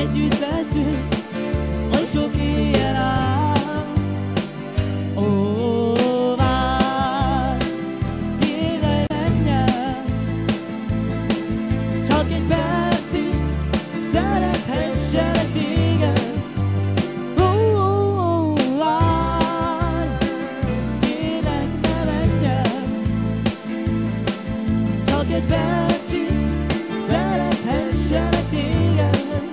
együtt leszünk, oly sok ilyen áll. Ó, várj, kérlek, menj el, csak egy percig szerethesselek téged. Ó, várj, kérlek, ne menj el, csak egy percig szerethesselek téged.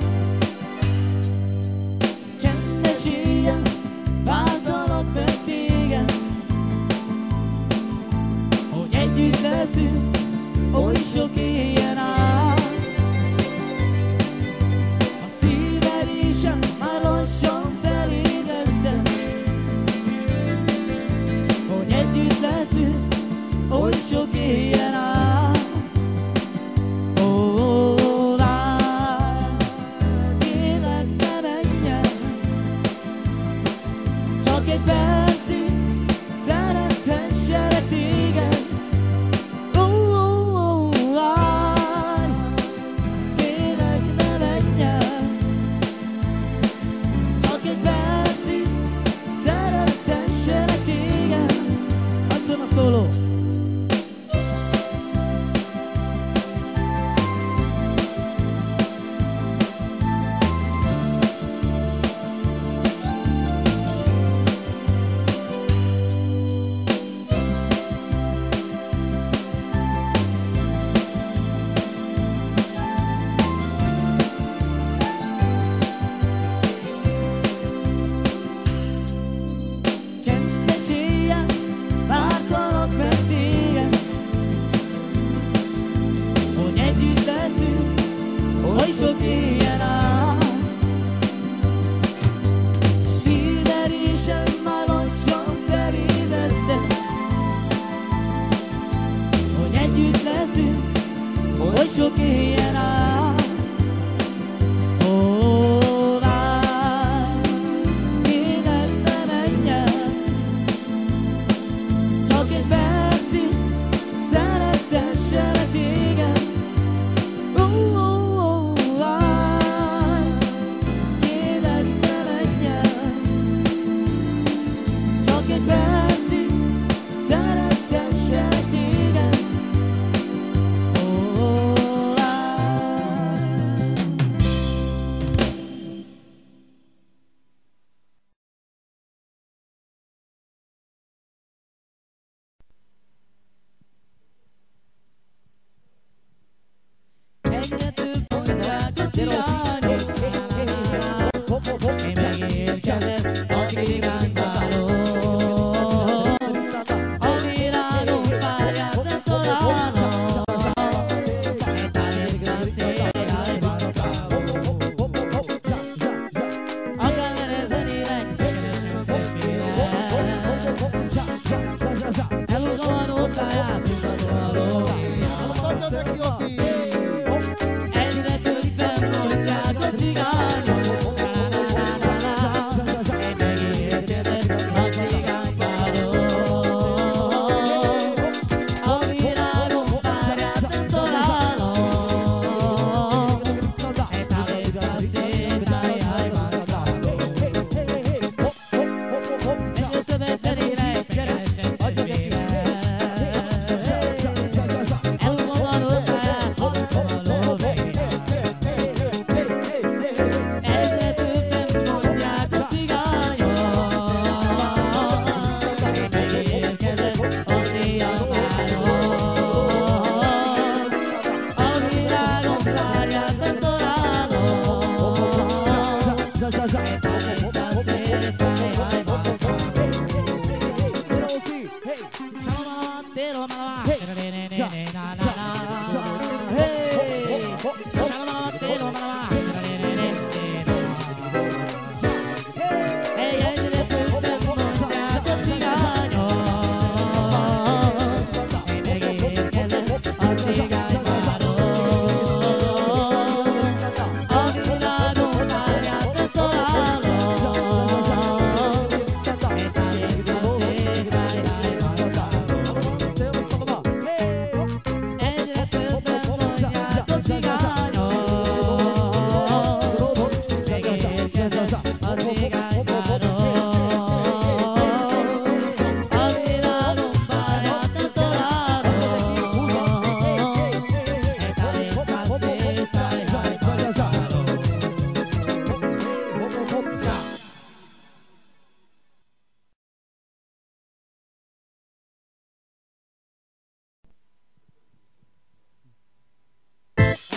Csendes éjjel váltalak meg téged, hogy együtt leszünk, oly sok éjjel áll. A szívverésem már lassan felébreszted, hogy együtt leszünk, oly sok éjjel áll. Ó, várj, kérlek, ne menj el, csak egy percig szerethesselek téged. Ó, várj, kérlek, ne menj el, csak egy percig szerethesselek téged. Hadd szóljon a szóló! Csendes éjjel vártalak meg téged, hogy együtt leszünk, oly sok éjjel áll. Szívverésem már lassan felébreszted, hogy együtt leszünk, oly sok éjjel áll. Ó, várj, kérlek, ne menj el, csak egy percig szeretesselek téged. Ó, várj, kérlek, ne menj el, csak egy percig szeretesselek téged. Ó, várj.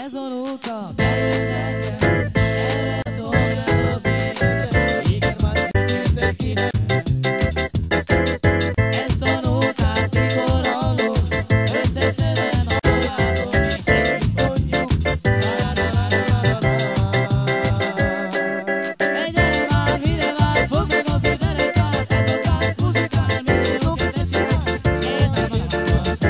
Ezonóta bejön nekem, erre tolnál az énekem. Igen, már mindenkinek. Ezt a nótát mikor hallom, összeszedem a barátom, és együtt mondjuk, sa-la-la-la-la-la-la. Hey, gyere már, mire vársz, fogd meg az, hogy derekát, ez a tánc muzsikál, mire jó kedvet csinál, sétálj meg a magas,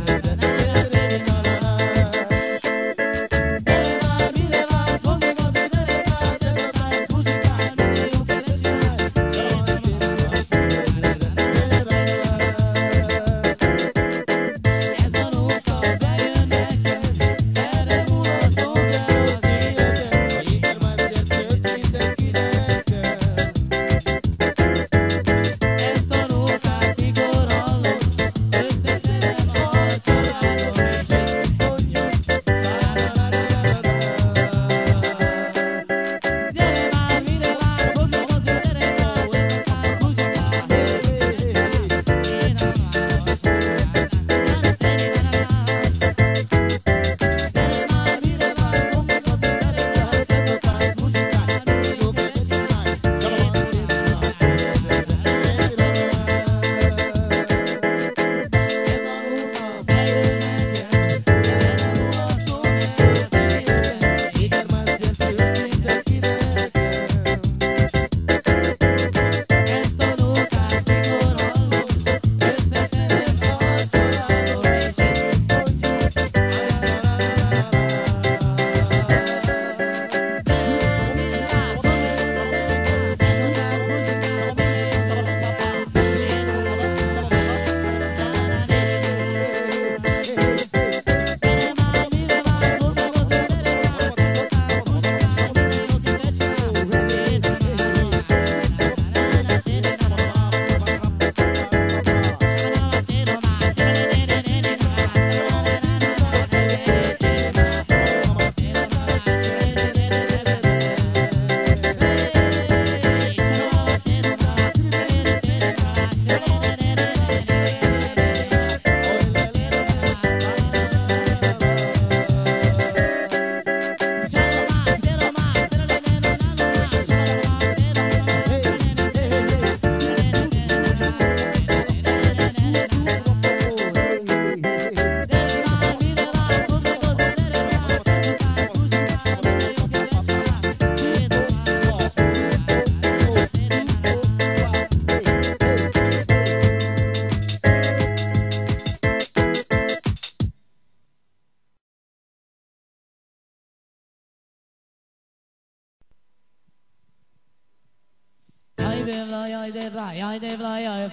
jaj de vla, jaj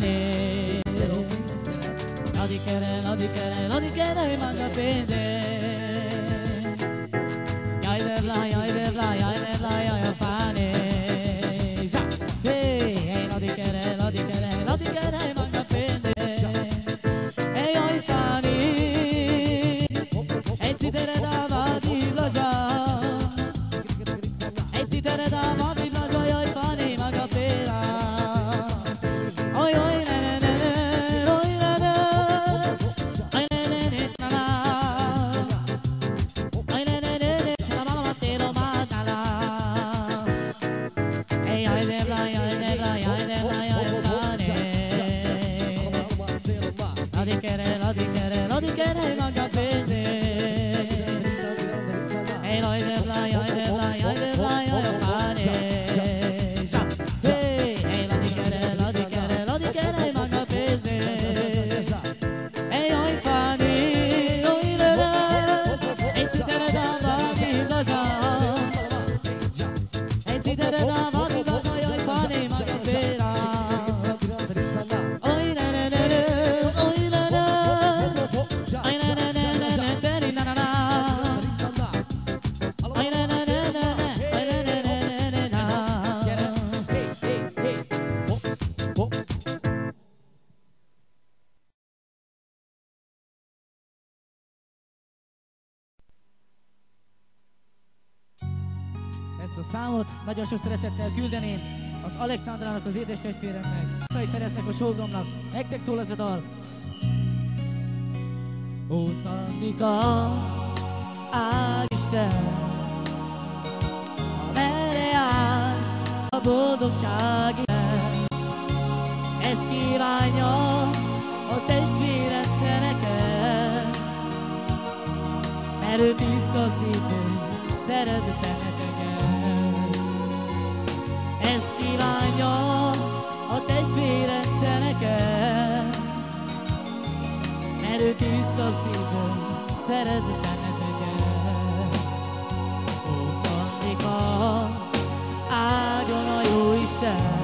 fáni. Ladi kere, maga pénze. Jaj de vla, jaj fáni. Hey, ladi kere, maga pénze. Hey, jaj fáni. Egy citere dava di blaza. Egy citere dava di blaza, jaj fáni, maga pénze. Ezt a számot nagyon sok szeretettel küldeném az Alexandrának, az édestestvéremnek, Kai Ferencnek, a sógomnak. Nektek szól ez a dal. Ó, Szandika, Isten, amerre állsz a boldogság irány. Ezt kívánja a testvéred te neked, mert ő tiszta szívű, szeret benneteket. Ezt kívánja a testvéred te neked, mert ő tiszta szívű, szeret benneteket. Ó, Szandika, áldjon a Jóisten,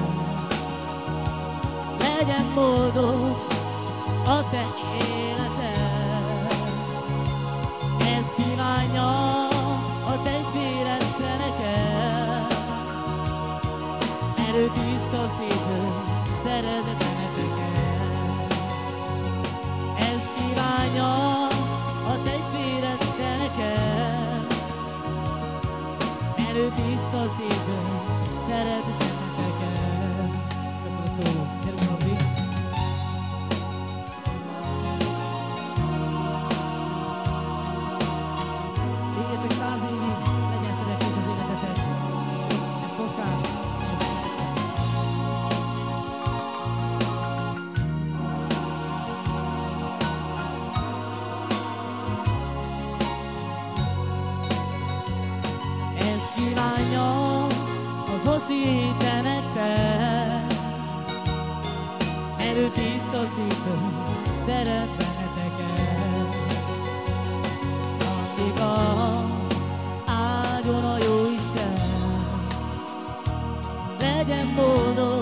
legyen boldog a te életed. Ezt kívánja a testvéred te neked, mert ő tiszta szívű, szeret benneteket. Ezt kívánja a testvéred te neked, mert ő tiszta szívű, szeret benneteket. Köszönöm a szóló, gyerünk a bit. Éljetek 100 évig, legyen szerencsés az életetek, és ezt Oszkár. Ezt kívánja az Oszi te nektek, mert ő tiszta szívű, szeret benneteket. Szandika, áldjon a Jóisten, legyen boldog